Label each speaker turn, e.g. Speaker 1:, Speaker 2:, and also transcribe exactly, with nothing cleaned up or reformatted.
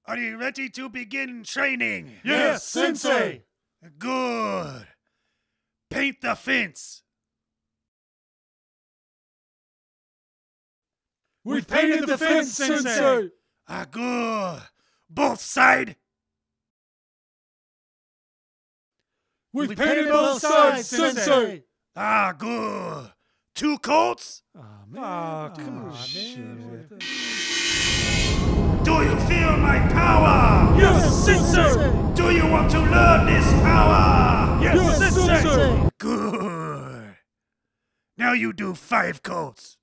Speaker 1: Are you ready to begin training?
Speaker 2: Yes, Sensei!
Speaker 1: Good. Paint the fence.
Speaker 2: We've painted the fence, Sensei!
Speaker 1: Ah, good. Both side.
Speaker 2: We've painted both sides, Sensei!
Speaker 1: Ah, good. Two coats?
Speaker 2: Aw, man. Aw, come on, man.
Speaker 1: Do you feel my power?
Speaker 2: Yes, Sensei!
Speaker 1: Do you want to learn this power?
Speaker 2: Yes, Sensei!
Speaker 1: Good. Now you do five coats.